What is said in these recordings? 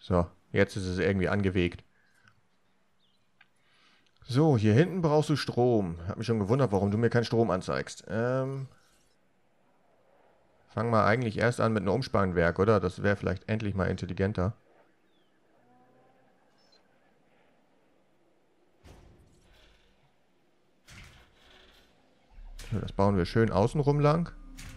So, jetzt ist es irgendwie angewegt. So, hier hinten brauchst du Strom. Hab mich schon gewundert, warum du mir keinen Strom anzeigst. Fangen wir eigentlich erst an mit einem Umspannwerk, oder? Das wäre vielleicht endlich mal intelligenter. So, das bauen wir schön außenrum lang.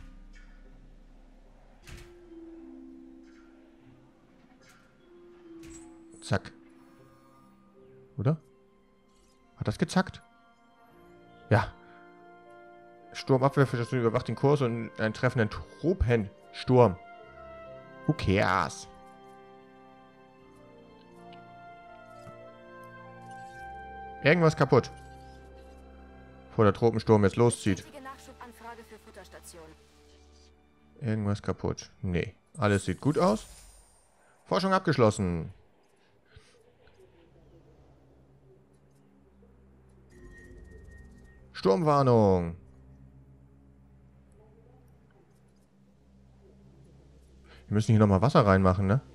Zack. Oder? Hat das gezackt? Ja. Sturmabwehrstation überwacht den Kurs und einen treffenden Tropensturm. Who cares? Irgendwas kaputt. Bevor der Tropensturm jetzt loszieht. Irgendwas kaputt. Nee. Alles sieht gut aus. Forschung abgeschlossen. Sturmwarnung. Wir müssen hier nochmal Wasser reinmachen, ne?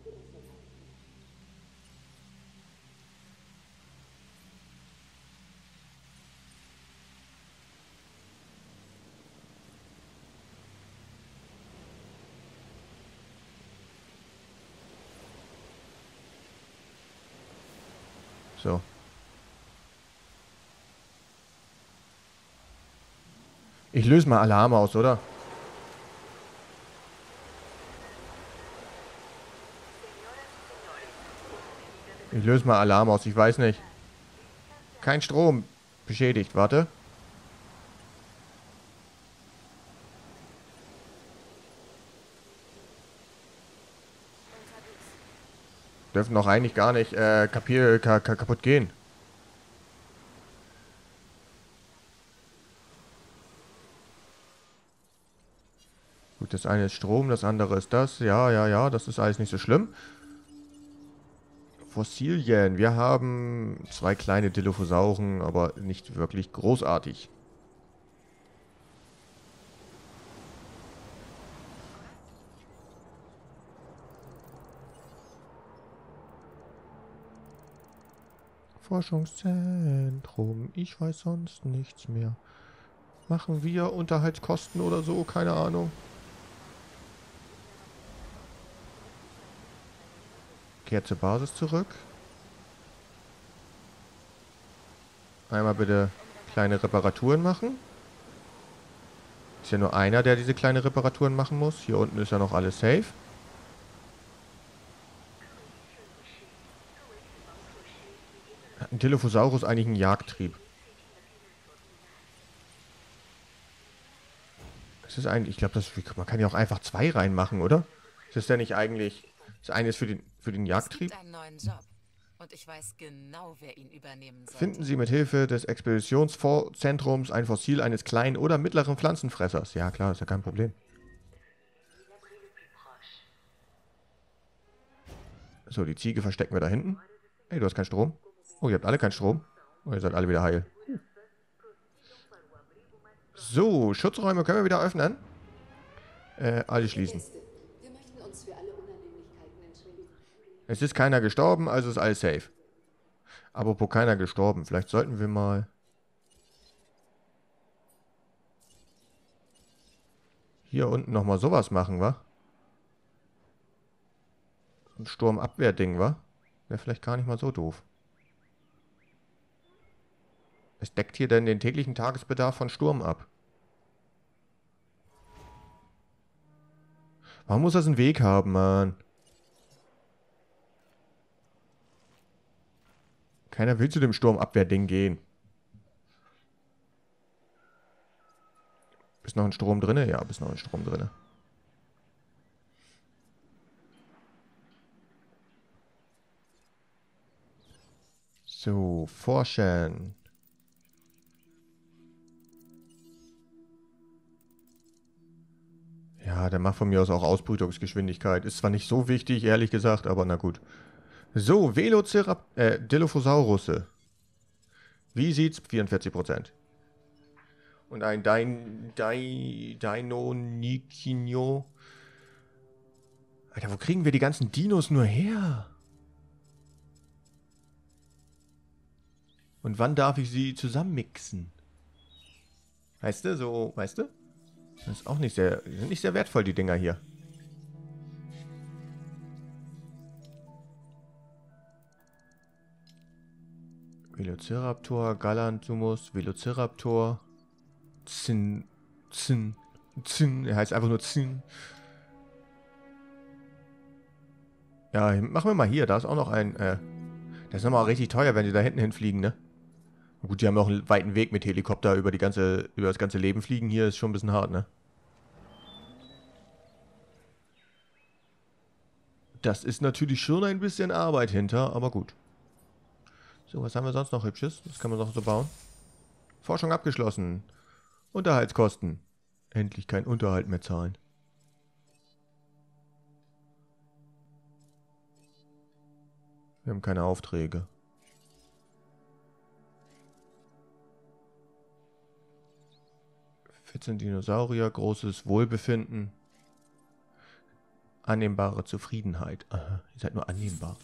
So. Ich löse mal Alarm aus, oder? Ich löse mal Alarm aus, ich weiß nicht. Kein Strom. Beschädigt, warte. Dürfen doch eigentlich gar nicht kaputt gehen. Gut, das eine ist Strom, das andere ist das. Ja, ja, ja, das ist alles nicht so schlimm. Fossilien. Wir haben 2 kleine Dilophosauren, aber nicht wirklich großartig. Forschungszentrum. Ich weiß sonst nichts mehr. Machen wir Unterhaltskosten oder so? Keine Ahnung. Kehrt zur Basis zurück. Einmal bitte kleine Reparaturen machen. Ist ja nur einer, der diese kleine Reparaturen machen muss. Hier unten ist ja noch alles safe. Hat ein Dilophosaurus eigentlich einen Jagdtrieb? Das ist eigentlich, ich glaube, man kann ja auch einfach 2 reinmachen, oder? Ist das denn nicht eigentlich, das eine ist für den Jagdtrieb? Es gibt einen neuen Job und ich weiß genau, wer ihn übernehmen sollte. Finden Sie mit Hilfe des Expeditionszentrums ein Fossil eines kleinen oder mittleren Pflanzenfressers. Ja klar, ist ja kein Problem. So, die Ziege verstecken wir da hinten. Ey, du hast keinen Strom. Oh, ihr habt alle keinen Strom. Oh, ihr seid alle wieder heil. So, Schutzräume können wir wieder öffnen. Alle schließen. Es ist keiner gestorben, also ist alles safe. Apropos keiner gestorben. Vielleicht sollten wir mal hier unten nochmal sowas machen, wa? Ein Sturmabwehrding, wa? Wäre vielleicht gar nicht mal so doof. Es deckt hier denn den täglichen Tagesbedarf von Sturm ab. Warum muss das einen Weg haben, Mann? Keiner will zu dem Sturmabwehrding gehen. Ist noch ein Strom drinne? Ja, ist noch ein Strom drinne. So, forschen. Ja, der macht von mir aus auch Ausbrütungsgeschwindigkeit. Ist zwar nicht so wichtig, ehrlich gesagt, aber na gut. So, Dilophosaurus. Wie sieht's? 44%. Und ein Deinonychino. Alter, wo kriegen wir die ganzen Dinos nur her? Und wann darf ich sie zusammenmixen? Weißt du, so, weißt du? Das ist auch nicht sehr, sind nicht sehr wertvoll, die Dinger hier. Velociraptor, Galanthumus, Velociraptor. Zin. Er heißt einfach nur Zin. Ja, machen wir mal hier. Da ist auch noch ein, das ist nochmal richtig teuer, wenn sie da hinten hinfliegen, ne? Gut, die haben auch einen weiten Weg mit Helikopter über das ganze Leben fliegen. Hier ist schon ein bisschen hart, ne? Das ist natürlich schon ein bisschen Arbeit hinter, aber gut. So, was haben wir sonst noch Hübsches? Was kann man noch so bauen? Forschung abgeschlossen. Unterhaltskosten. Endlich kein Unterhalt mehr zahlen. Wir haben keine Aufträge. 14 Dinosaurier, großes Wohlbefinden. Annehmbare Zufriedenheit. Aha, ihr seid nur annehmbar.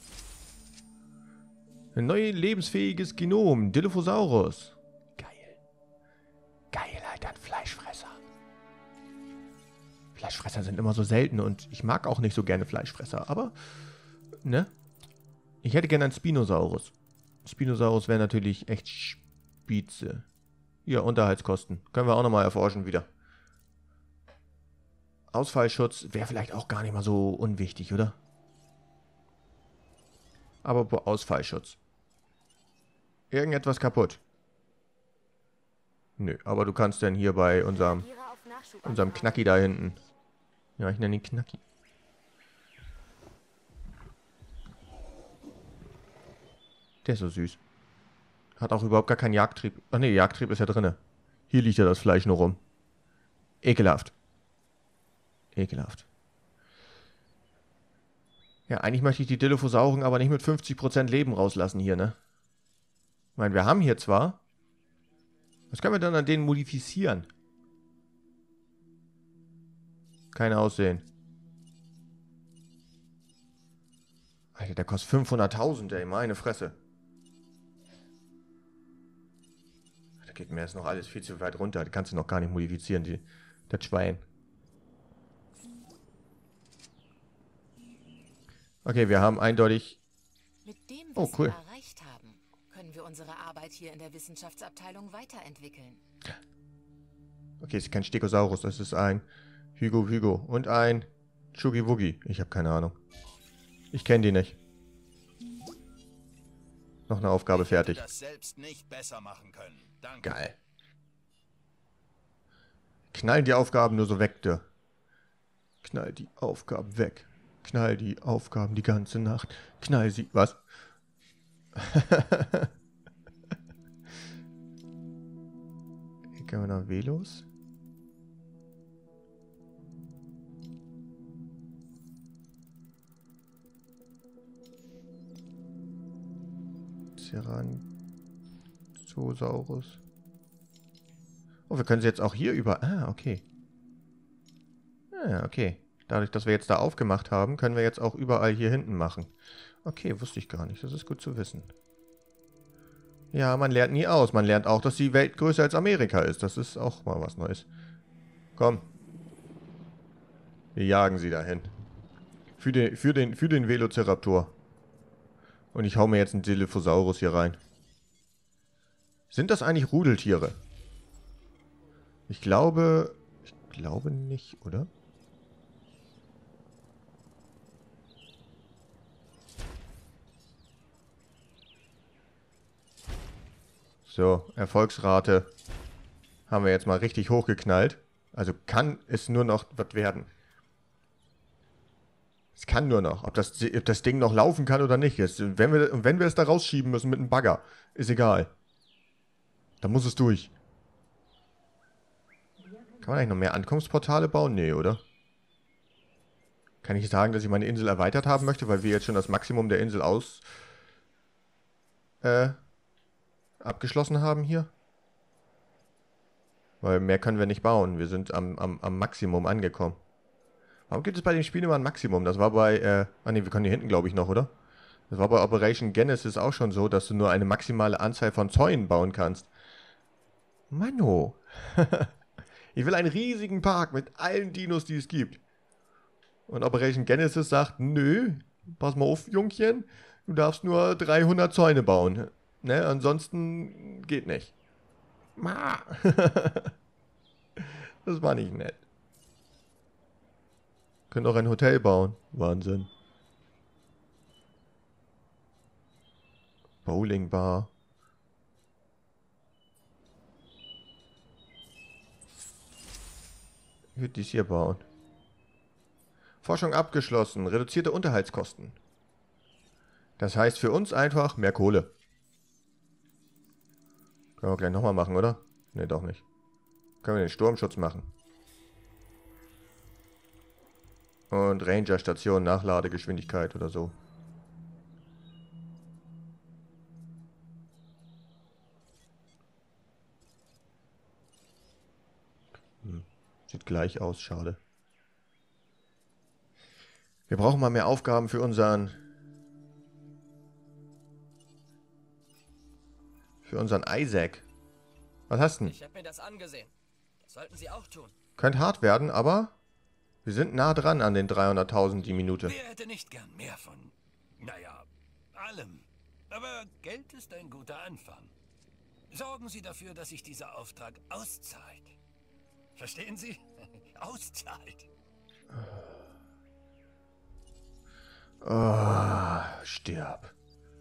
Ein neues lebensfähiges Genom. Dilophosaurus. Geil. Geil, Alter, ein Fleischfresser. Fleischfresser sind immer so selten und ich mag auch nicht so gerne Fleischfresser, aber, ne? Ich hätte gerne einen Spinosaurus. Spinosaurus wäre natürlich echt spitze. Ja, Unterhaltskosten. Können wir auch nochmal erforschen wieder. Ausfallschutz wäre vielleicht auch gar nicht mal so unwichtig, oder? Aber Ausfallschutz. Irgendetwas kaputt. Nö, aber du kannst denn hier bei unserem Knacki da hinten. Ja, ich nenne ihn Knacki. Der ist so süß. Hat auch überhaupt gar keinen Jagdtrieb. Ach nee, Jagdtrieb ist ja drinne. Hier liegt ja das Fleisch nur rum. Ekelhaft. Ekelhaft. Ja, eigentlich möchte ich die Dilophosauren aber nicht mit 50% Leben rauslassen hier, ne? Ich meine, wir haben hier zwar... Was können wir dann an denen modifizieren? Kein Aussehen. Alter, der kostet 500.000, ey, meine Fresse. Da geht mir jetzt noch alles viel zu weit runter. Die kannst du noch gar nicht modifizieren, das Schwein. Okay, wir haben eindeutig... Mit dem, Oh, was cool. wir erreicht haben, können wir unsere Arbeit hier in der Wissenschaftsabteilung weiterentwickeln. Okay, es ist kein Stegosaurus, das ist ein Hygo und ein Chugi-Wugi. Ich habe keine Ahnung. Ich kenne die nicht. Noch eine Aufgabe fertig. Das selbst nicht besser machen können. Danke. Geil. Knall die Aufgaben nur so weg, du. Knall die Aufgaben weg. Knall die Aufgaben die ganze Nacht. Knall sie... Was? Hier können wir nach Velos. Tyrannosaurus. Oh, wir können sie jetzt auch hier über... Ah, okay. Ah, okay. Dadurch, dass wir jetzt da aufgemacht haben, können wir jetzt auch überall hier hinten machen. Okay, wusste ich gar nicht. Das ist gut zu wissen. Ja, man lernt nie aus. Man lernt auch, dass die Welt größer als Amerika ist. Das ist auch mal was Neues. Komm. Wir jagen sie dahin. Für den Velociraptor. Und ich hau mir jetzt einen Dilophosaurus hier rein. Sind das eigentlich Rudeltiere? Ich glaube nicht, oder? So, Erfolgsrate haben wir jetzt mal richtig hochgeknallt. Also kann es nur noch was werden. Es kann nur noch. Ob das Ding noch laufen kann oder nicht. Wenn wir es da rausschieben müssen mit einem Bagger, ist egal. Dann muss es durch. Kann man eigentlich noch mehr Ankunftsportale bauen? Nee, oder? Kann ich sagen, dass ich meine Insel erweitert haben möchte, weil wir jetzt schon das Maximum der Insel abgeschlossen haben hier? Weil mehr können wir nicht bauen. Wir sind am Maximum angekommen. Warum gibt es bei dem Spiel immer ein Maximum? Das war bei, ah ne, wir können hier hinten, glaube ich, noch, oder? Das war bei Operation Genesis auch schon so, dass du nur eine maximale Anzahl von Zäunen bauen kannst. Mano. Ich will einen riesigen Park mit allen Dinos, die es gibt. Und Operation Genesis sagt, nö, pass mal auf, Jungchen, du darfst nur 300 Zäune bauen. Ne, ansonsten geht nicht. Ma. Das war nicht nett. Können auch ein Hotel bauen. Wahnsinn. Bowlingbar. Ich würde dies hier bauen. Forschung abgeschlossen. Reduzierte Unterhaltskosten. Das heißt für uns einfach mehr Kohle. Können wir gleich nochmal machen, oder? Ne, doch nicht. Können wir den Sturmschutz machen. Und Ranger-Station, Nachladegeschwindigkeit oder so. Sieht gleich aus, schade. Wir brauchen mal mehr Aufgaben für unseren Isaac. Was hast du denn? Ich habe mir das angesehen. Das sollten Sie auch tun. Könnte hart werden, aber wir sind nah dran an den 300.000 die Minute. Wer hätte nicht gern mehr von, naja, allem. Aber Geld ist ein guter Anfang. Sorgen Sie dafür, dass sich dieser Auftrag auszahlt. Verstehen Sie? Auszahlt. Oh, stirb.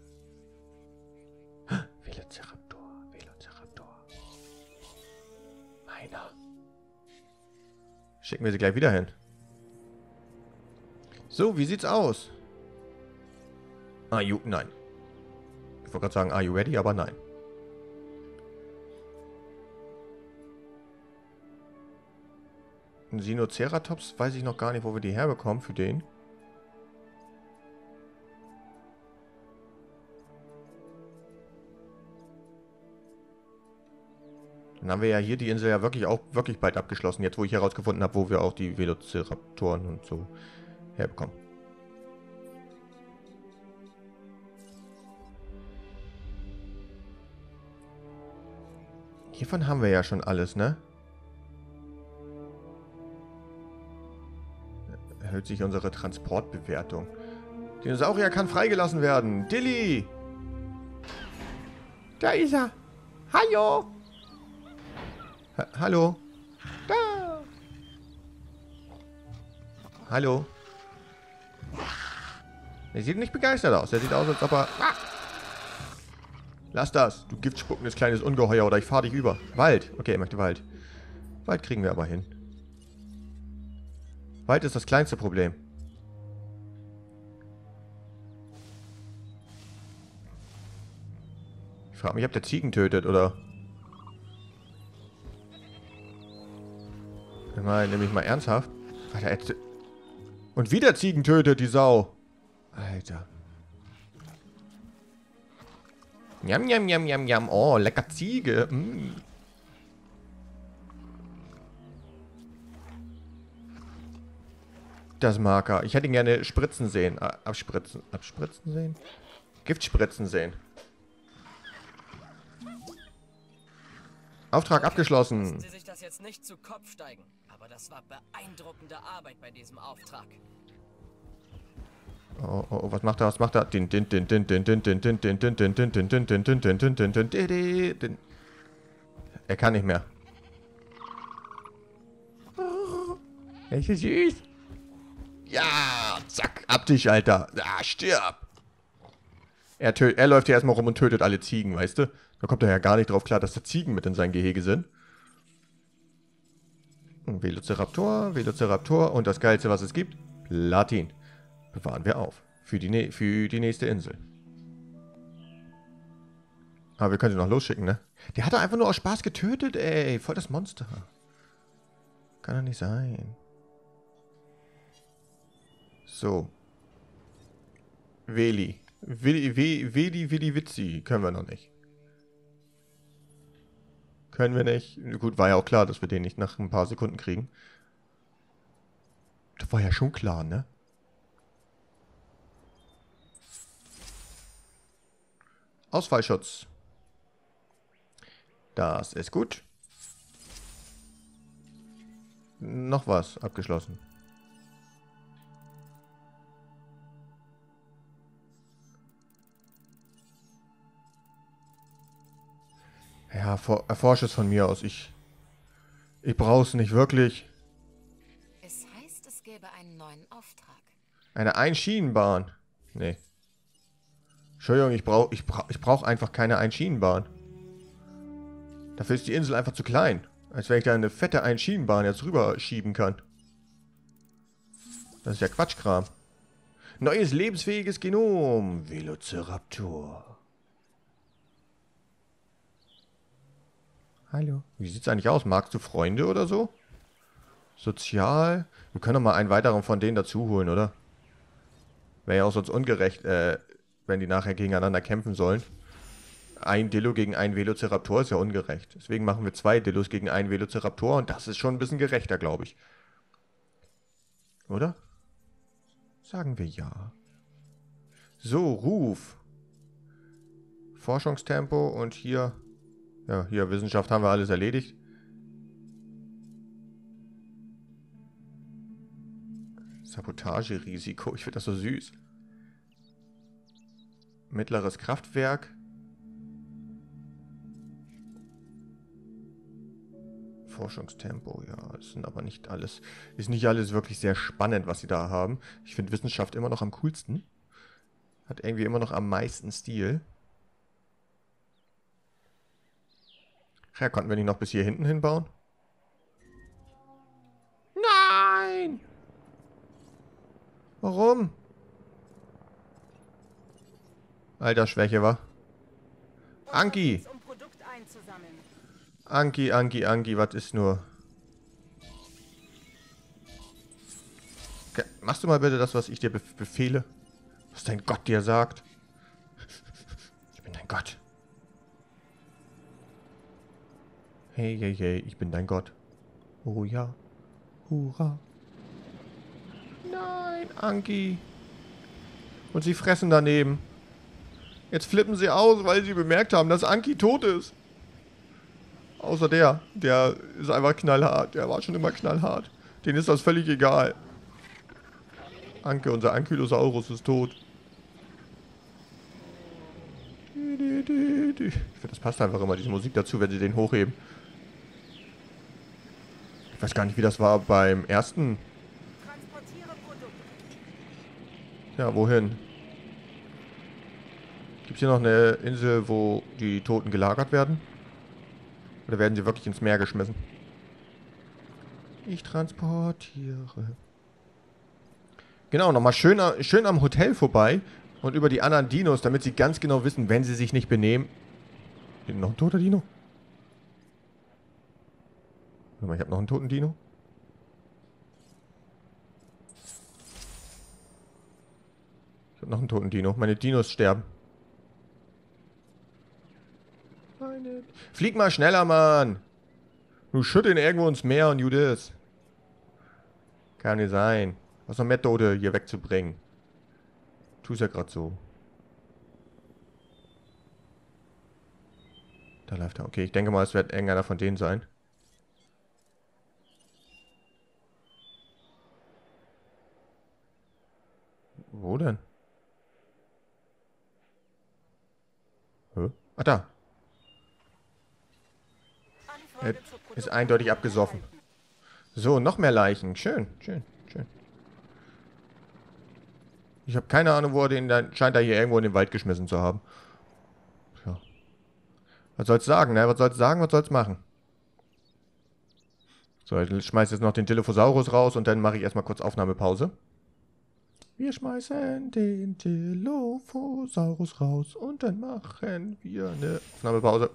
Velociraptor, Velociraptor. Meiner. Schicken wir sie gleich wieder hin. So, wie sieht's aus? Nein. Ich wollte gerade sagen, are you ready? Aber nein. Ein Sinoceratops, weiß ich noch gar nicht, wo wir die herbekommen für den. Dann haben wir ja hier die Insel ja wirklich bald abgeschlossen. Jetzt, wo ich herausgefunden habe, wo wir auch die Velociraptoren und so herbekommen. Hiervon haben wir ja schon alles, ne? Erhöht sich unsere Transportbewertung. Dinosaurier kann freigelassen werden. Dilly! Da ist er. Hallo! Hallo? Da! Hallo? Er sieht nicht begeistert aus. Er sieht aus, als ob er... Ah! Lass das, du giftspuckendes kleines Ungeheuer, oder ich fahr dich über. Wald. Okay, er möchte Wald. Wald kriegen wir aber hin. Wald ist das kleinste Problem. Ich frage mich, ob der Ziegen tötet, oder... Nämlich mal ernsthaft. Alter, jetzt... Und wieder Ziegen tötet, die Sau. Alter. Njam, njam, njam, njam, njam. Oh, lecker Ziege. Mm. Das mag er. Ich hätte ihn gerne spritzen sehen. Abspritzen. Abspritzen sehen? Giftspritzen sehen. Auftrag abgeschlossen. Lassen Sie sich das jetzt nicht zu Kopf steigen. Aber das war beeindruckende Arbeit bei diesem Auftrag. Oh, oh, was macht er? Was macht er? Er kann nicht mehr. Er ist süß. Ja, zack, ab dich, Alter. Ah, stirb. Er läuft hier erstmal rum und tötet alle Ziegen, weißt du? Da kommt er ja gar nicht drauf klar, dass da Ziegen mit in sein Gehege sind. Velociraptor, Velociraptor und das Geilste, was es gibt, Platin. Bewahren wir auf. Für die nächste Insel. Aber wir können sie noch losschicken, ne? Der hat er einfach nur aus Spaß getötet, ey. Voll das Monster. Kann doch nicht sein. So. Willi, Witzi. Können wir noch nicht. Können wir nicht. Gut, war ja auch klar, dass wir den nicht nach ein paar Sekunden kriegen. Das war ja schon klar, ne? Ausfallschutz. Das ist gut. Noch was abgeschlossen. Ja, erforsche es von mir aus. Ich brauche es nicht wirklich. Es heißt, es gäbe einen neuen Auftrag. Eine Einschienenbahn. Nee. Entschuldigung, ich brauch einfach keine Einschienenbahn. Dafür ist die Insel einfach zu klein. Als wenn ich da eine fette Einschienenbahn jetzt rüberschieben kann. Das ist ja Quatschkram. Neues lebensfähiges Genom. Velociraptor. Hallo. Wie sieht's eigentlich aus? Magst du Freunde oder so? Sozial? Wir können doch mal einen weiteren von denen dazu holen, oder? Wäre ja auch sonst ungerecht, wenn die nachher gegeneinander kämpfen sollen. Ein Dillo gegen einen Velociraptor ist ja ungerecht. Deswegen machen wir 2 Dillos gegen einen Velociraptor und das ist schon ein bisschen gerechter, glaube ich. Oder? Sagen wir ja. So, Ruf. Forschungstempo und hier... Ja, hier Wissenschaft haben wir alles erledigt. Sabotagerisiko, ich finde das so süß. Mittleres Kraftwerk. Forschungstempo, ja, das sind aber nicht alles... Ist nicht alles wirklich sehr spannend, was sie da haben. Ich finde Wissenschaft immer noch am coolsten. Hat irgendwie immer noch am meisten Stil. Ja, konnten wir nicht noch bis hier hinten hinbauen? Nein! Warum? Alter, Schwäche, wa? Anki! Anki, was ist nur? Okay, machst du mal bitte das, was ich dir befehle? Was dein Gott dir sagt? Ich bin dein Gott. Hey, hey, hey, ich bin dein Gott. Oh ja. Hurra. Nein, Anki. Und sie fressen daneben. Jetzt flippen sie aus, weil sie bemerkt haben, dass Anki tot ist. Außer der ist einfach knallhart. Der war schon immer knallhart. Denen ist das völlig egal. Anke, unser Ankylosaurus ist tot. Ich finde, das passt einfach immer, diese Musik dazu, wenn sie den hochheben. Ich weiß gar nicht, wie das war beim ersten. Ja, wohin? Gibt es hier noch eine Insel, wo die Toten gelagert werden? Oder werden sie wirklich ins Meer geschmissen? Ich transportiere. Genau, nochmal schön am Hotel vorbei und über die anderen Dinos, damit sie ganz genau wissen, wenn sie sich nicht benehmen. Noch ein toter Dino? Warte mal, ich habe noch einen toten Dino. Ich habe noch einen toten Dino. Meine Dinos sterben. Flieg mal schneller, Mann! Du schütt ihn irgendwo ins Meer und Judas. Kann nicht sein. Was noch mehr Tote hier wegzubringen. Tu's ja gerade so. Da läuft er. Okay, ich denke mal, es wird irgendeiner von denen sein. Wo denn? Hä? Ah, da. Er ist eindeutig abgesoffen. So, noch mehr Leichen. Schön, schön, schön. Ich habe keine Ahnung, wo er den... Scheint er hier irgendwo in den Wald geschmissen zu haben. Ja. Was soll's sagen, ne? Was soll's sagen, was soll's machen? So, ich schmeiß jetzt noch den Dilophosaurus raus und dann mache ich erstmal kurz Aufnahmepause. Wir schmeißen den Dilophosaurus raus und dann machen wir eine Aufnahmepause.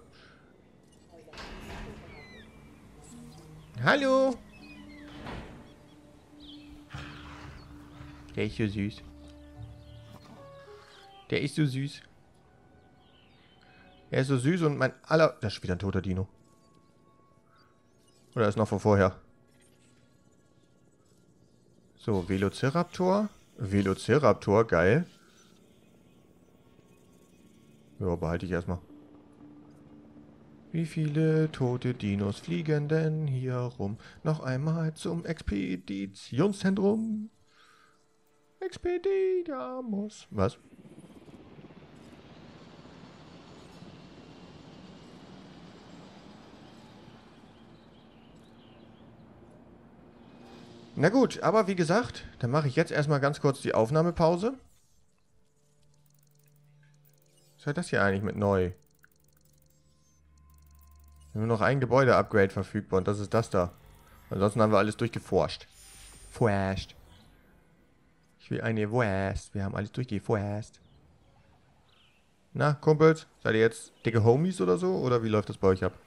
Hallo! Der ist so süß. Der ist so süß. Er ist so süß und mein aller... Das ist wieder ein toter Dino. Oder ist noch von vorher? So, Velociraptor. Velociraptor, geil. Ja, behalte ich erstmal. Wie viele tote Dinos fliegen denn hier rum? Noch einmal zum Expeditionszentrum. Expediamus. Was? Na gut, aber wie gesagt, dann mache ich jetzt erstmal ganz kurz die Aufnahmepause. Was ist das hier eigentlich mit neu? Nur noch ein Gebäude-Upgrade verfügbar und das ist das da. Ansonsten haben wir alles durchgeforscht. Forscht. Ich will eine Wurst. Wir haben alles durchgeforscht. Na, Kumpels? Seid ihr jetzt dicke Homies oder so? Oder wie läuft das bei euch ab?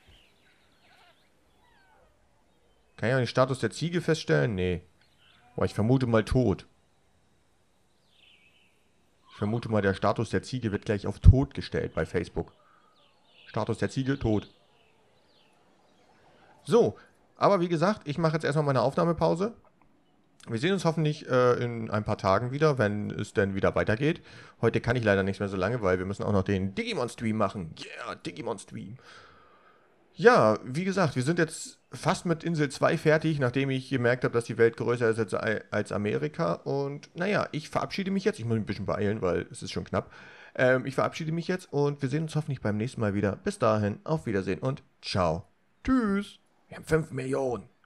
Kann ich auch den Status der Ziege feststellen? Nee. Boah, ich vermute mal tot. Ich vermute mal, der Status der Ziege wird gleich auf tot gestellt bei Facebook. Status der Ziege, tot. So, aber wie gesagt, ich mache jetzt erstmal meine Aufnahmepause. Wir sehen uns hoffentlich in ein paar Tagen wieder, wenn es denn wieder weitergeht. Heute kann ich leider nicht mehr so lange, weil wir müssen auch noch den Digimon-Stream machen. Yeah, Digimon-Stream. Ja, wie gesagt, wir sind jetzt fast mit Insel 2 fertig, nachdem ich gemerkt habe, dass die Welt größer ist als Amerika. Und naja, ich verabschiede mich jetzt. Ich muss mich ein bisschen beeilen, weil es ist schon knapp. Ich verabschiede mich jetzt und wir sehen uns hoffentlich beim nächsten Mal wieder. Bis dahin, auf Wiedersehen und ciao. Tschüss. Wir haben 5 Millionen.